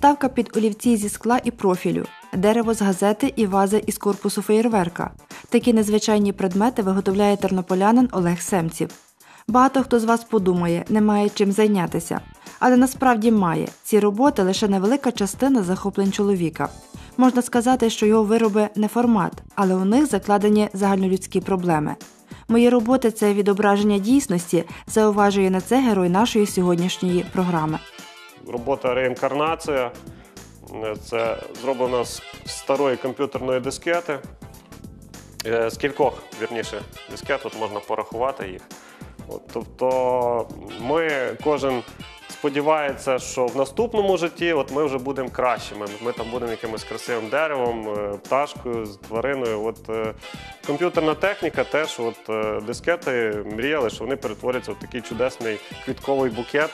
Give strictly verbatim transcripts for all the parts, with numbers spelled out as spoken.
підставка під олівці зі скла і профілю, дерево з газети і вази із корпусу феєрверка. Такі незвичайні предмети виготовляє тернополянин Олег Семців. Багато хто з вас подумає, немає чим зайнятися. Але насправді має. Ці роботи – лише невелика частина захоплень чоловіка. Можна сказати, що його вироби не формат, але у них закладені загальнолюдські проблеми. Мої роботи – це відображення дійсності, зауважує на це герой нашої сьогоднішньої програми. Робота «Реінкарнація» – це зроблена з старої комп'ютерної дискети. З кількох, вірніше, дискет, от можна порахувати їх. От, тобто ми, кожен сподівається, що в наступному житті от ми вже будемо кращими. Ми там будемо якимось красивим деревом, пташкою, твариною. От, е, комп'ютерна техніка теж, от, е, дискети мріяли, що вони перетворяться в такий чудесний квітковий букет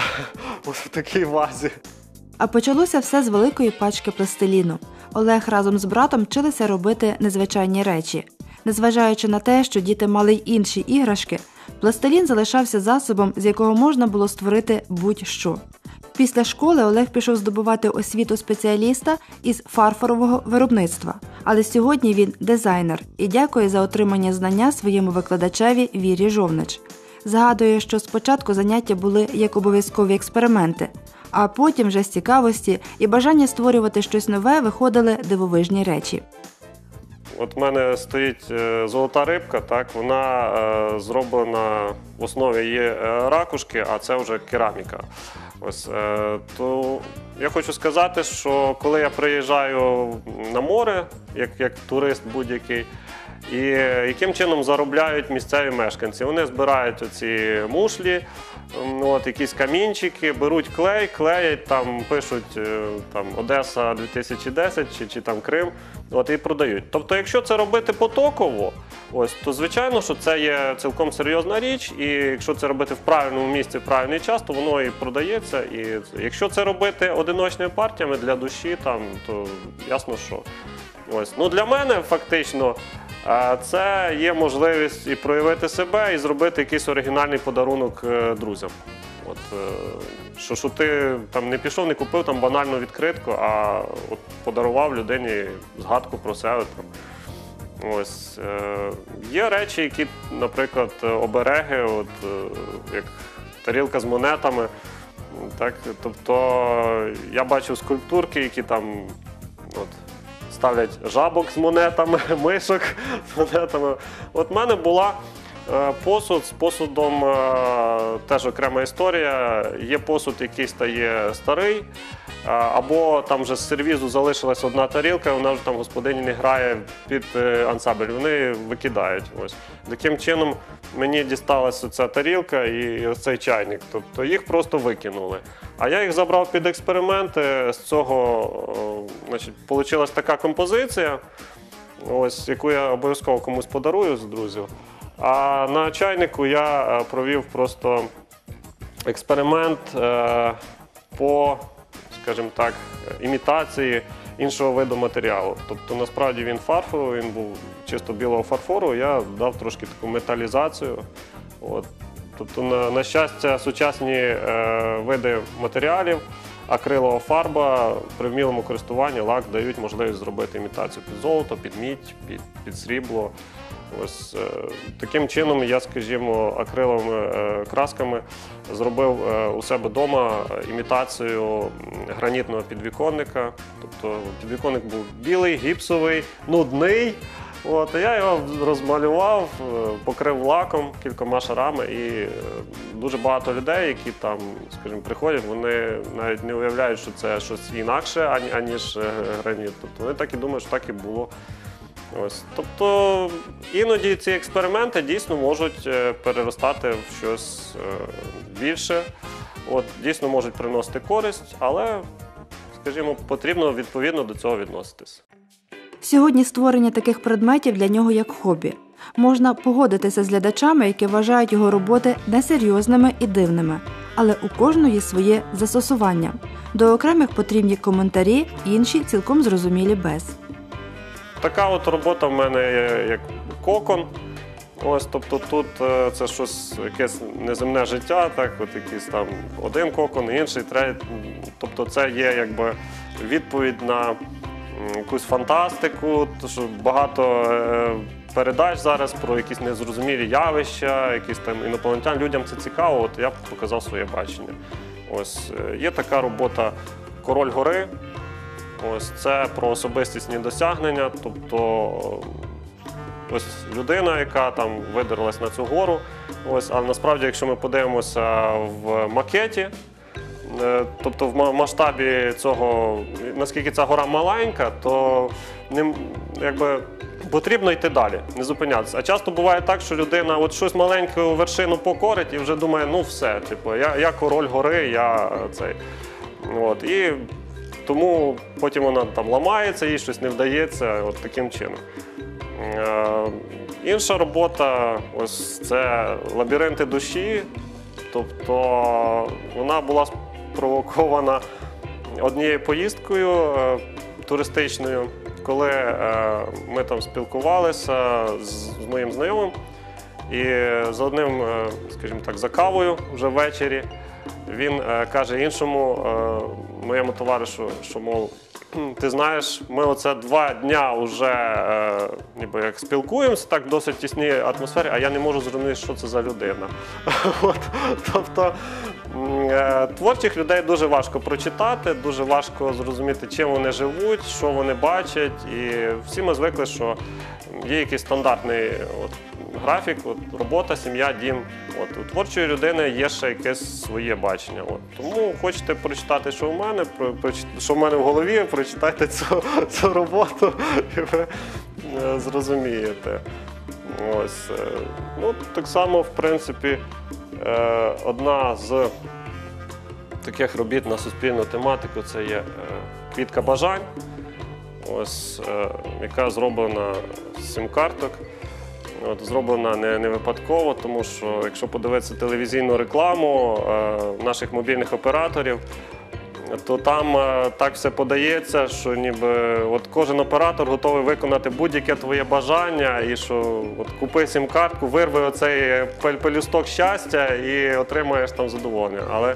в такій вазі. А почалося все з великої пачки пластиліну. Олег разом з братом вчилися робити незвичайні речі. Незважаючи на те, що діти мали й інші іграшки, пластилін залишався засобом, з якого можна було створити будь-що. Після школи Олег пішов здобувати освіту спеціаліста із фарфорового виробництва. Але сьогодні він дизайнер і дякує за отримання знання своєму викладачеві Вірі Жовнич. Згадує, що спочатку заняття були як обов'язкові експерименти, а потім вже з цікавості і бажання створювати щось нове виходили дивовижні речі. От в мене стоїть золота рибка, так, вона е, зроблена, в основі є ракушки, а це вже кераміка. Ось, е, то я хочу сказати, що коли я приїжджаю на море, як, як турист будь-який, і яким чином заробляють місцеві мешканці. Вони збирають оці мушлі, от, якісь камінчики, беруть клей, клеять, там, пишуть там, Одеса дві тисячі десять чи, чи там Крим, от, і продають. Тобто, якщо це робити потоково, ось, то звичайно, що це є цілком серйозна річ, і якщо це робити в правильному місці, в правильний час, то воно і продається. І якщо це робити одиночними партіями для душі, там, то ясно, що. Ось. Ну, для мене фактично це є можливість і проявити себе, і зробити якийсь оригінальний подарунок друзям. От, що, що ти там не пішов, не купив там банальну відкритку, а от подарував людині згадку про себе. Там. Ось. Є речі, які, наприклад, обереги, от, як тарілка з монетами. Так? Тобто я бачив скульптурки, які там от, ставлять жабок з монетами, мишок з монетами. От в мене була е, посуд з посудом, е, теж окрема історія. Є посуд, який стає старий, е, або там вже з сервізу залишилась одна тарілка, вона вже там господині не грає під е, ансамбль, вони викидають. Ось. Таким чином мені дісталася ця тарілка і ось цей чайник, тобто їх просто викинули. А я їх забрав під експерименти, з цього, значить, вийшла така композиція, ось, яку я обов'язково комусь подарую з друзів. А на чайнику я провів просто експеримент е, по, скажімо так, імітації іншого виду матеріалу. Тобто, насправді він фарфоровий, він був чисто білого фарфору, я дав трошки таку металізацію. От. Тобто, на, на щастя, сучасні е, види матеріалів, акрилова фарба, при вмілому користуванні, лак дають можливість зробити імітацію під золото, під мідь, під, під срібло. Ось, е, таким чином я, скажімо, акриловими е, красками зробив е, у себе вдома імітацію гранітного підвіконника. Тобто підвіконник був білий, гіпсовий, нудний. От, я його розмалював, покрив лаком кількома шарами, і дуже багато людей, які там, скажімо, приходять, вони навіть не уявляють, що це щось інакше, аніж граніт. Тобто вони так і думають, що так і було. Ось. Тобто іноді ці експерименти дійсно можуть переростати в щось більше, от, дійсно можуть приносити користь, але, скажімо, потрібно відповідно до цього відноситись. Сьогодні створення таких предметів для нього як хобі. Можна погодитися з глядачами, які вважають його роботи несерйозними і дивними. Але у кожної своє застосування. До окремих потрібні коментарі, інші цілком зрозумілі без. Така от робота в мене є як кокон. Ось, тобто тут е, це щось, якесь неземне життя, так, от якийсь там один кокон, інший, третій. Тобто це є якби відповідь на м, якусь фантастику, то що багато е, передач зараз про якісь незрозумілі явища, якісь там інопланетян. Людям це цікаво, от я показав своє бачення. Ось е, є така робота «Король гори». Ось це про особистісні досягнення, тобто ось людина, яка там видерлась на цю гору. Ось, але насправді, якщо ми подивимося в макеті, е, тобто в масштабі цього, наскільки ця гора маленька, то ним, якби, потрібно йти далі, не зупинятися. А часто буває так, що людина от щось маленьку вершину покорить і вже думає, ну все, типу, я, я король гори, я цей. От, і тому потім вона там ламається, їй щось не вдається, от таким чином. Е, інша робота, ось це «Лабіринти душі», тобто вона була спровокована однією поїздкою е, туристичною, коли е, ми там спілкувалися з, з моїм знайомим, і за одним, е, скажімо так, за кавою вже ввечері він е, каже іншому е, моєму товаришу, що, мов, ти знаєш, ми оце два дня вже е, ніби як спілкуємося, так в досить тісній атмосфері, а я не можу зрозуміти, що це за людина. От, тобто е, творчих людей дуже важко прочитати, дуже важко зрозуміти, чим вони живуть, що вони бачать. І всі ми звикли, що є якийсь стандартний от, графік, от, робота, сім'я, дім. От, у творчої людини є ще якесь своє бачення. От. Тому хочете прочитати, що в мене, про, про, що в мене в голові, прочитайте цю, цю роботу і ви е, зрозумієте. Ось. Е, ну, так само, в принципі, е, одна з таких робіт на суспільну тематику – це є е, «Квітка бажань», ось, е, яка зроблена з сім-карток. От, зроблена не, не випадково, тому що якщо подивитися телевізійну рекламу е, наших мобільних операторів, то там е, так все подається, що ніби от кожен оператор готовий виконати будь-яке твоє бажання, і що от купи сім-картку, вирви оцей пелюсток щастя і отримаєш там задоволення. Але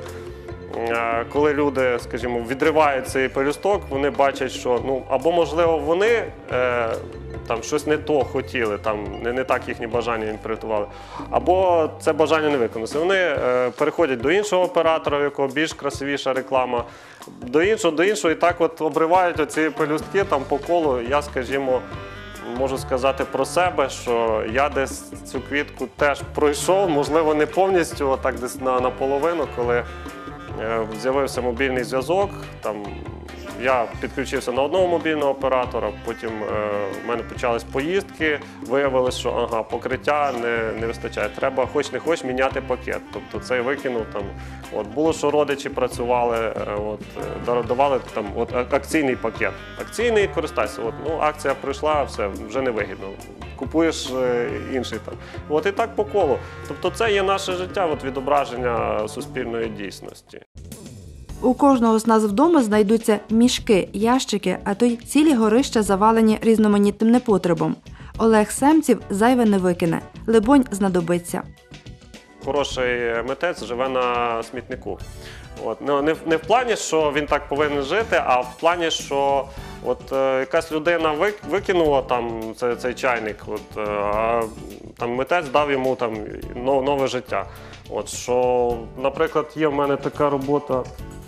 е, коли люди, скажімо, відривають цей пелюсток, вони бачать, що ну або можливо вони е, там щось не то хотіли, там не, не так їхні бажання інтерпретували, або це бажання не виконалося. Вони е, переходять до іншого оператора, у якого більш красивіша реклама, до іншого, до іншого, і так от обривають оці пелюстки там по колу. Я, скажімо, можу сказати про себе, що я десь цю квітку теж пройшов, можливо, не повністю, а так десь на, наполовину, коли е, з'явився мобільний зв'язок, там я підключився на одного мобільного оператора, потім е, в мене почались поїздки, виявилось, що ага, покриття не, не вистачає. Треба хоч не хоч міняти пакет. Тобто цей викинув там. От, було, що родичі працювали, е, от, давали там от, акційний пакет. Акційний користайся. От, ну, акція прийшла, все, вже не вигідно. Купуєш е, інший там. От і так по колу. Тобто це є наше життя, от, відображення суспільної дійсності. У кожного з нас вдома знайдуться мішки, ящики, а то й цілі горища завалені різноманітним непотребом. Олег Семців зайве не викине, либонь знадобиться. Хороший митець живе на смітнику. От. Ну, не, не в плані, що він так повинен жити, а в плані, що от, е, якась людина викинула там цей, цей чайник, от, е, а там, митець дав йому там, нов, нове життя. От, що, наприклад, є в мене така робота.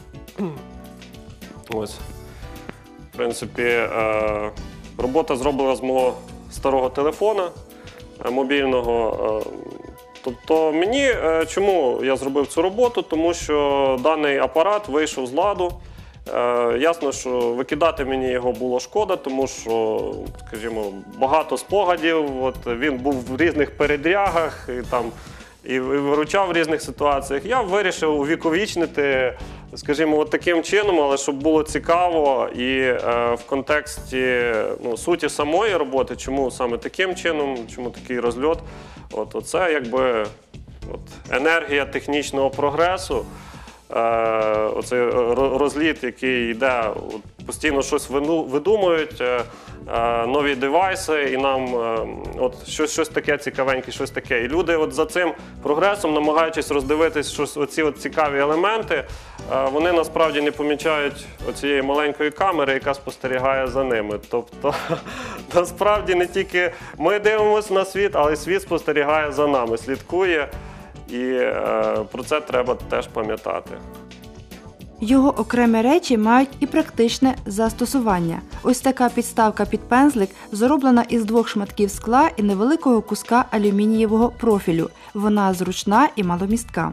Ось. В принципі, е, робота зроблена з мого старого телефона е, мобільного. Е, тобто мені, е, чому я зробив цю роботу? Тому що даний апарат вийшов з ладу. Е, ясно, що викидати мені його було шкода, тому що, скажімо, багато спогадів, от, він був в різних передрягах і, там, і виручав в різних ситуаціях. Я вирішив увіковічнити, скажімо, от таким чином, але щоб було цікаво і е, в контексті ну, суті самої роботи, чому саме таким чином, чому такий розльот. От, оце якби от, енергія технічного прогресу, е, оцей розліт, який йде, от, постійно щось видумують, е, е, нові девайси, і нам е, от щось, щось таке цікавеньке, щось таке. І люди от за цим прогресом, намагаючись роздивитись щось, оці от цікаві елементи, е, вони насправді не помічають оцієї маленької камери, яка спостерігає за ними. Тобто, насправді не тільки ми дивимося на світ, але й світ спостерігає за нами, слідкує, і е, про це треба теж пам'ятати. Його окремі речі мають і практичне застосування. Ось така підставка під пензлик зроблена із двох шматків скла і невеликого куска алюмінієвого профілю. Вона зручна і маломістка.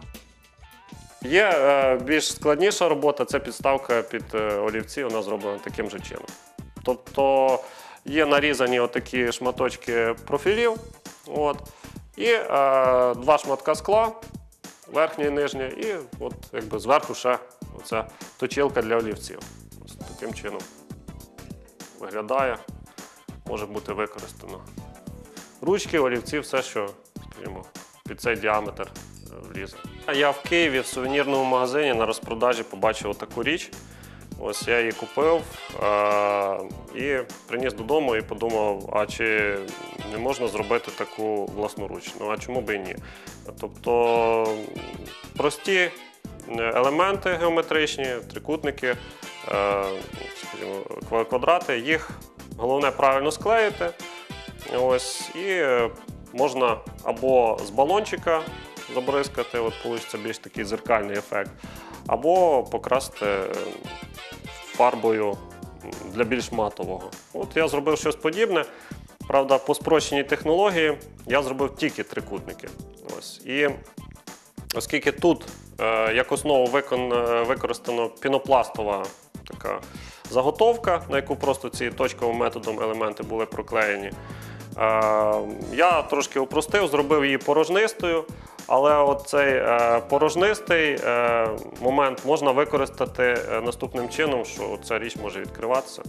Є е, більш складніша робота, це підставка під е, олівці, вона зроблена таким же чином. Тобто є нарізані отакі шматочки профілів, от, і е, два шматка скла, верхнє і нижнє, і от, якби, зверху ще оця точилка для олівців. Ось таким чином виглядає, може бути використано. Ручки, олівці, все, що, скажімо, під цей діаметр влізе. Я в Києві в сувенірному магазині на розпродажі побачив таку річ. Ось я її купив а, і приніс додому і подумав, а чи не можна зробити таку власноруч? Ну, а чому б і ні? Тобто прості елементи геометричні, трикутники, а, скажімо, квадрати, їх головне правильно склеїти. Ось, і можна або з балончика забризкати, от вийде більш такий дзеркальний ефект, або покрасити фарбою для більш матового. От я зробив щось подібне. Правда, по спрощеній технології я зробив тільки трикутники. Ось. І оскільки тут е, як основу викон, використано пінопластова така заготовка, на яку просто ці точковим методом елементи були проклеєні, е, я трошки упростив, зробив її порожнистою. Але оцей е, порожнистий е, момент можна використати е, наступним чином, що ця річ може відкриватися.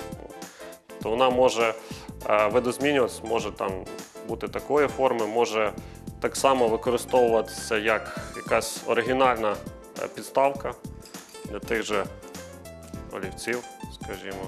То вона може е, видозмінюватися, може там бути такої форми, може так само використовуватися як якась оригінальна е, підставка для тих же олівців, скажімо.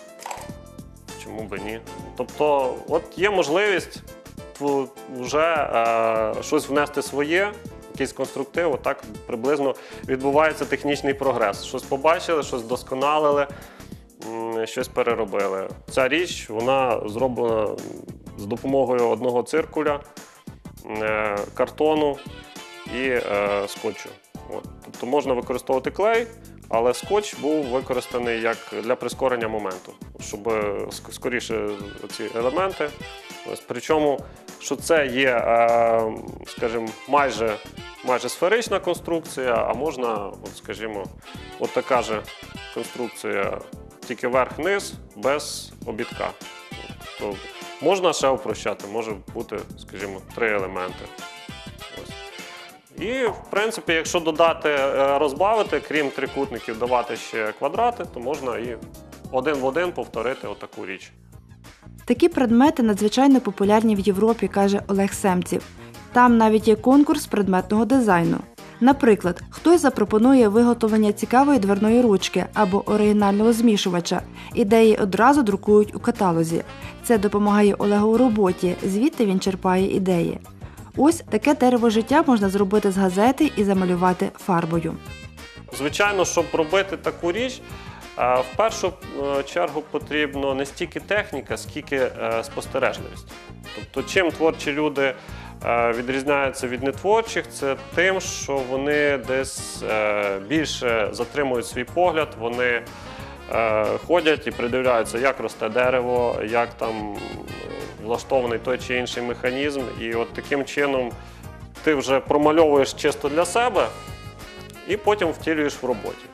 Чому б і ні. Тобто, от є можливість вже е, щось внести своє, якийсь конструктив, отак приблизно відбувається технічний прогрес. Щось побачили, щось вдосконалили, щось переробили. Ця річ, вона зроблена з допомогою одного циркуля, е, картону і е, скотчу. От. Тобто можна використовувати клей, але скотч був використаний як для прискорення моменту, щоб скоріше ці елементи. Ось, причому, що це є, скажімо, майже, майже сферична конструкція, а можна, от, скажімо, от така же конструкція, тільки верх-низ, без обідка. Тобто можна ще упрощати, може бути, скажімо, три елементи. Ось. І, в принципі, якщо додати, розбавити, крім трикутників, давати ще квадрати, то можна і один в один повторити отаку річ. Такі предмети надзвичайно популярні в Європі, каже Олег Семців. Там навіть є конкурс предметного дизайну. Наприклад, хтось запропонує виготовлення цікавої дверної ручки або оригінального змішувача. Ідеї одразу друкують у каталозі. Це допомагає Олегу у роботі, звідти він черпає ідеї. Ось таке дерево життя можна зробити з газети і замалювати фарбою. Звичайно, щоб робити таку річ, в першу чергу потрібно не стільки техніка, скільки спостережливість. Тобто, чим творчі люди відрізняються від нетворчих, це тим, що вони десь більше затримують свій погляд, вони ходять і придивляються, як росте дерево, як там влаштований той чи інший механізм. І от таким чином ти вже промальовуєш чисто для себе і потім втілюєш в роботі.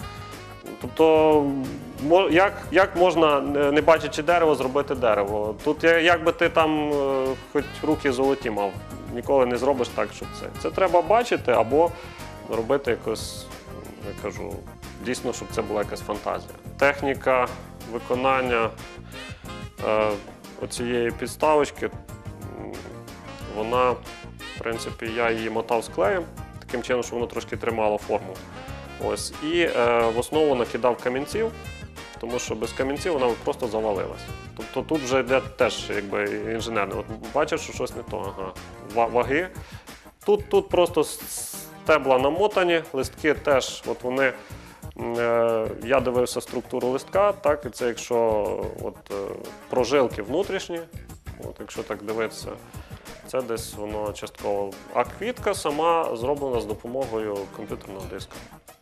Тобто, як, як можна, не бачачи дерево, зробити дерево? Тут як би ти там хоч руки золоті мав, ніколи не зробиш так, щоб це. Це треба бачити або робити якось, я кажу, дійсно, щоб це була якась фантазія. Техніка виконання е, оцієї підставочки, вона, в принципі, я її мотав з клеєм, таким чином, щоб воно трошки тримало форму. Ось. І е, в основу накидав камінців. тому що без камінців вона просто завалилась. Тобто тут вже йде теж якби, інженерне. От бачиш, що щось не то, ага, ваги. Тут, тут просто стебла намотані, листки теж, от вони, е, я дивився структуру листка, так, і це якщо от, е, прожилки внутрішні, от, якщо так дивитися, це десь воно частково. А квітка сама зроблена з допомогою комп'ютерного диска.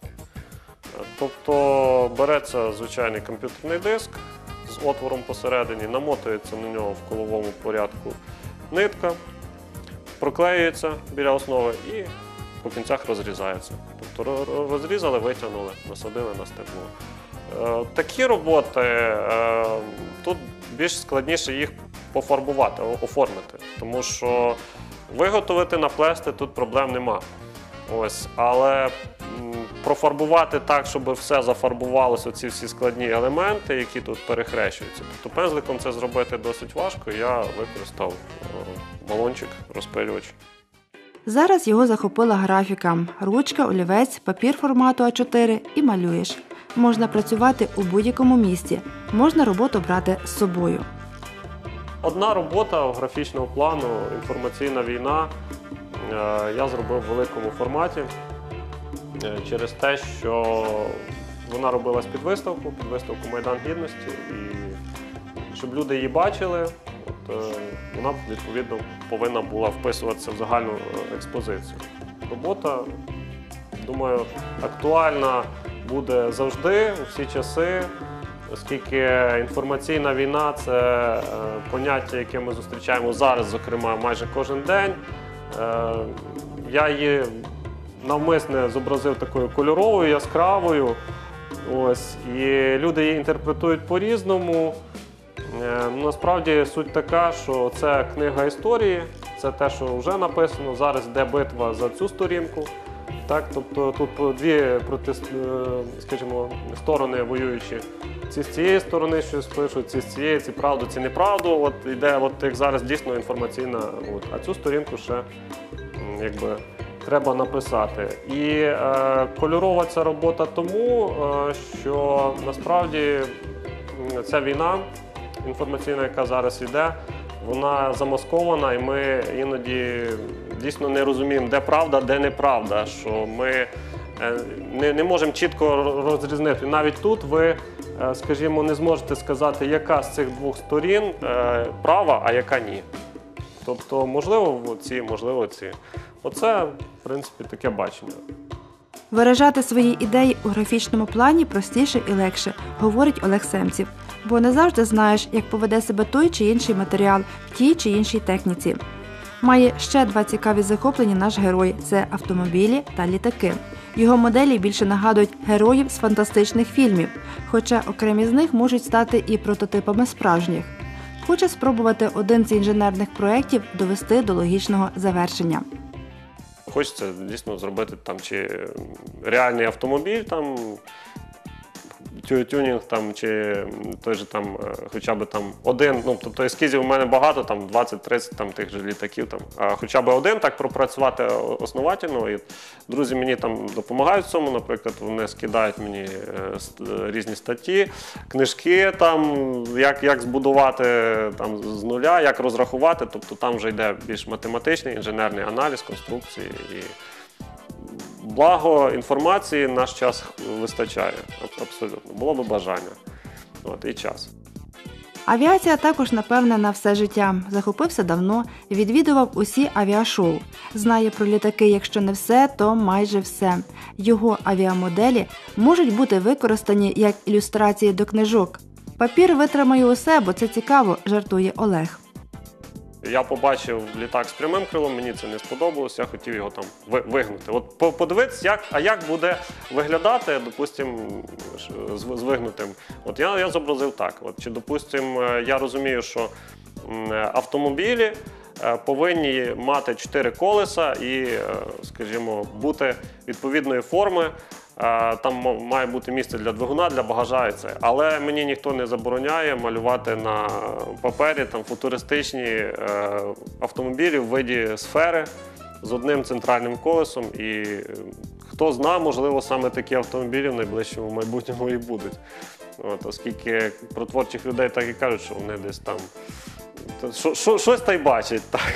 Тобто береться звичайний комп'ютерний диск з отвором посередині, намотується на нього в коловому порядку нитка, проклеюється біля основи і по кінцях розрізається. Тобто розрізали, витягнули, насадили на стебло. Такі роботи, тут більш складніше їх пофарбувати, оформити, тому що виготовити, наплести тут проблем нема. Ось, але профарбувати так, щоб все зафарбувалося, оці всі складні елементи, які тут перехрещуються. Тобто пензликом це зробити досить важко, я використав балончик, розпилювач. Зараз його захопила графіка. Ручка, олівець, папір формату а чотири і малюєш. Можна працювати у будь-якому місці, можна роботу брати з собою. Одна робота графічного плану «Інформаційна війна» я зробив в великому форматі через те, що вона робилась під виставку, під виставку «Майдан Гідності», і щоб люди її бачили, от, вона, відповідно, повинна була вписуватися в загальну експозицію. Робота, думаю, актуальна буде завжди, у всі часи, оскільки інформаційна війна – це поняття, яке ми зустрічаємо зараз, зокрема, майже кожен день. Я її навмисне зобразив такою кольоровою, яскравою. Ось, і люди її інтерпретують по-різному. Насправді суть така, що це книга історії, це те, що вже написано. Зараз йде битва за цю сторінку. Так, тобто тут дві проти, скажімо, сторони воюючі. Ці з цієї сторони щось пишуть, ці з цієї, ці правду, ці неправду. От йде, от як зараз дійсно інформаційна, от, а цю сторінку ще якби треба написати. І е, кольорова ця робота тому, е, що насправді ця війна інформаційна, яка зараз йде, вона замаскована, і ми іноді дійсно не розуміємо, де правда, де неправда, що ми не, не можемо чітко розрізнити. Навіть тут ви, скажімо, не зможете сказати, яка з цих двох сторін права, а яка ні. Тобто, можливо, ці, можливо, ці. Оце, в принципі, таке бачення. Виражати свої ідеї у графічному плані простіше і легше, говорить Олег Семців. Бо не завжди знаєш, як поведе себе той чи інший матеріал в тій чи іншій техніці. Має ще два цікаві захоплення наш герой – це автомобілі та літаки. Його моделі більше нагадують героїв з фантастичних фільмів, хоча окремі з них можуть стати і прототипами справжніх. Хоче спробувати один з інженерних проєктів довести до логічного завершення. Хочеться дійсно зробити там чи реальний автомобіль, там, тюнінг, там, чи той же там, хоча б там один, ну, тобто ескізів у мене багато, там двадцять-тридцять там, тих же літаків, там, а хоча б один так пропрацювати основательно. І друзі мені там допомагають в цьому, наприклад, вони скидають мені різні статті, книжки, там, як, як збудувати там, з нуля, як розрахувати, тобто там вже йде більш математичний, інженерний аналіз, конструкції. І благо інформації наш час вистачає, абсолютно. Було б бажання. От, і час. Авіація також, напевне, на все життя. Захопився давно, відвідував усі авіашоу. Знає про літаки, якщо не все, то майже все. Його авіамоделі можуть бути використані як ілюстрації до книжок. Папір витримає усе, бо це цікаво, жартує Олег. Я побачив літак з прямим крилом, мені це не сподобалось, я хотів його там вигнути. От подивитися, як, а як буде виглядати, допустим, з вигнутим. От я, я зобразив так. От, чи, допустим, я розумію, що автомобілі повинні мати чотири колеса і, скажімо, бути відповідної форми. Там має бути місце для двигуна, для багажа і це. Але мені ніхто не забороняє малювати на папері там, футуристичні автомобілі в виді сфери з одним центральним колесом. І хто знає, можливо, саме такі автомобілі в найближчому майбутньому і будуть. От, оскільки про творчих людей так і кажуть, що вони десь там то, що, що, щось та й бачать. Так.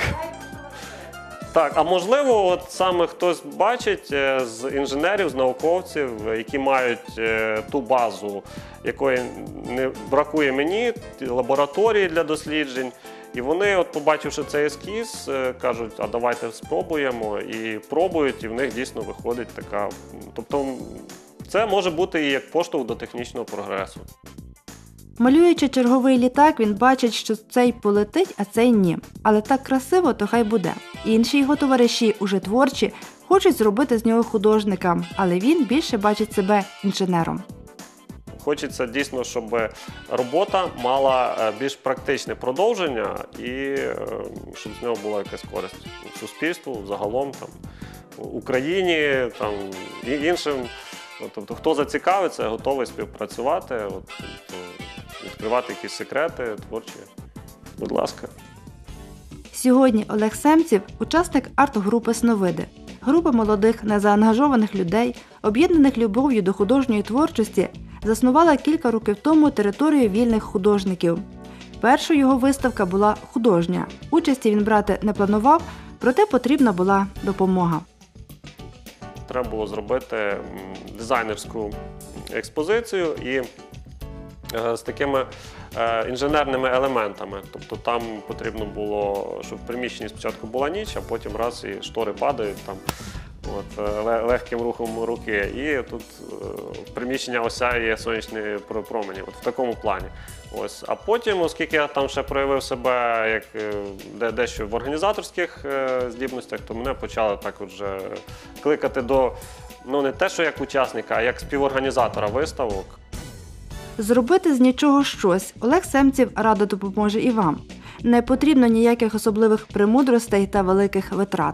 Так, а можливо, от саме хтось бачить е, з інженерів, з науковців, які мають е, ту базу, якої не бракує мені, лабораторії для досліджень. І вони, от побачивши цей ескіз, е, кажуть, а давайте спробуємо, і пробують, і в них дійсно виходить така. Тобто це може бути і як поштовх до технічного прогресу. Малюючи черговий літак, він бачить, що цей полетить, а цей ні. Але так красиво, то хай буде. Інші його товариші, уже творчі, хочуть зробити з нього художника, але він більше бачить себе інженером. Хочеться дійсно, щоб робота мала більш практичне продовження і щоб з нього була якась користь суспільству, загалом, там, Україні, там, і іншим. Тобто, хто зацікавиться, готовий співпрацювати, от, відкривати якісь секрети творчі. Будь ласка. Сьогодні Олег Семців – учасник арт-групи «Сновиди». Група молодих, незаангажованих людей, об'єднаних любов'ю до художньої творчості, заснувала кілька років тому територію вільних художників. Першою його виставка була художня. Участі він брати не планував, проте потрібна була допомога. Треба було зробити дизайнерську експозицію і з такими інженерними елементами. Тобто там потрібно було, щоб в приміщенні спочатку була ніч, а потім раз і штори падають там, от, легким рухом руки. І тут приміщення осяє сонячні промені. От в такому плані. Ось. А потім, оскільки я там ще проявив себе як дещо в організаторських здібностях, то мене почали так от вже кликати до, ну не те, що як учасника, а як співорганізатора виставок. Зробити з нічого щось Олег Семців радо допоможе і вам. Не потрібно ніяких особливих премудростей та великих витрат.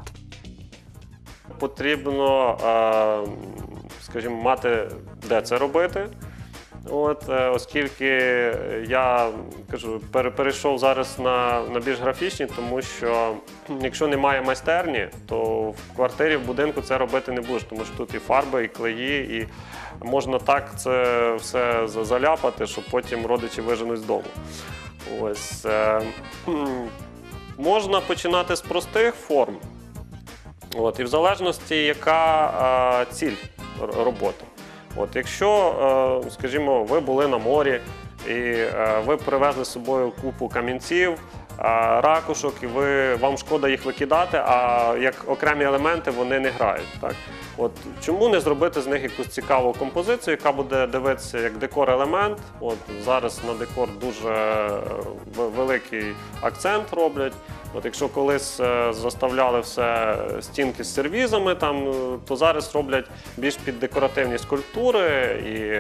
Потрібно, скажімо, мати де це робити. От, оскільки я кажу, перейшов зараз на, на більш графічні, тому що якщо немає майстерні, то в квартирі, в будинку це робити не будеш, тому що тут і фарби, і клеї, і можна так це все заляпати, що потім родичі виженуть з дому. Ось. Е, можна починати з простих форм, от, і в залежності, яка е, ціль роботи. От, якщо, скажімо, ви були на морі і ви привезли з собою купу камінців, ракушок, і ви, вам шкода їх викидати, а як окремі елементи вони не грають. Так? От, чому не зробити з них якусь цікаву композицію, яка буде дивитися як декор-елемент? От, зараз на декор дуже великий акцент роблять. От, якщо колись заставляли все стінки з сервізами, там, то зараз роблять більш під декоративні скульптури. І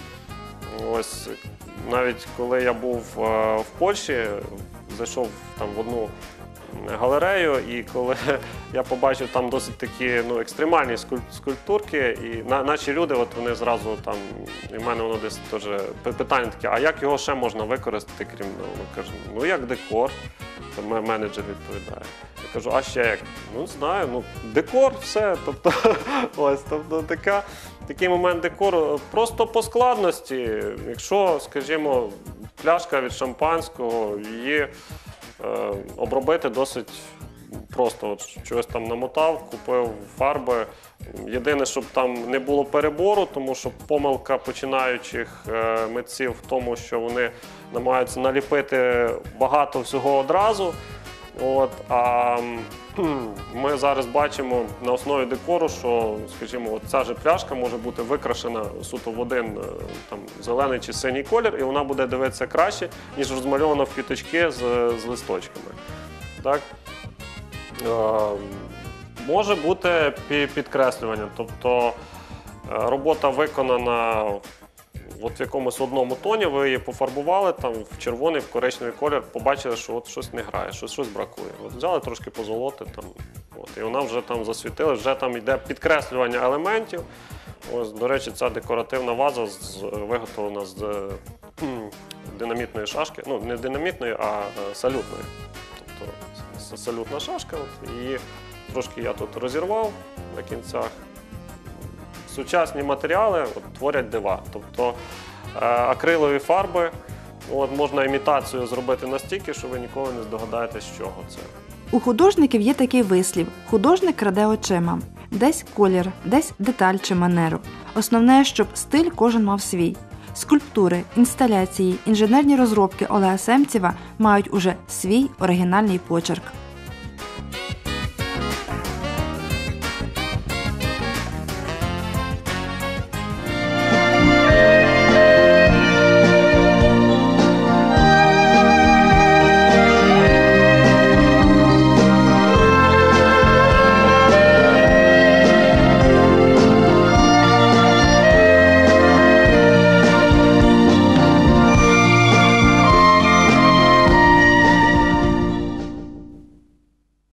ось навіть коли я був в Польщі, зайшов там в одну галерею, і коли я побачив там досить такі ну, екстремальні скульптурки, і на, наші люди, от вони зразу там, і в мене воно десь теж питання таке, а як його ще можна використати, крім, ну, кажу, ну як декор, то менеджер відповідає. Я кажу, а ще як? Ну, не знаю, ну, декор, все, тобто, ось, тобто така, такий момент декору, просто по складності, якщо, скажімо, пляшка від шампанського, її е, обробити досить просто, от, щось там намотав, купив фарби. Єдине, щоб там не було перебору, тому що помилка починаючих е, митців в тому, що вони намагаються наліпити багато всього одразу. От, а ми зараз бачимо на основі декору, що, скажімо, от ця же пляшка може бути викрашена суто в один там, зелений чи синій колір, і вона буде дивитися краще, ніж розмальована в квіточки з, з листочками. Так? Е, може бути підкреслювання, тобто робота виконана от в якомусь одному тоні, ви її пофарбували там, в червоний, в коричневий колір, побачили, що от щось не грає, щось, щось бракує. От взяли трошки позолоти, там, от, і вона вже там засвітила, вже там йде підкреслювання елементів. Ось, до речі, ця декоративна ваза з, виготовлена з кхм, динамітної шашки, ну не динамітної, а салютної. Тобто салютна шашка, от, її трошки я тут розірвав на кінцях. Сучасні матеріали от, творять дива. Тобто акрилові фарби. От, можна імітацію зробити настільки, що ви ніколи не здогадаєтесь, з чого це. У художників є такий вислів – художник краде очима. Десь колір, десь деталь чи манеру. Основне, щоб стиль кожен мав свій. Скульптури, інсталяції, інженерні розробки Олега Семцєва мають уже свій оригінальний почерк.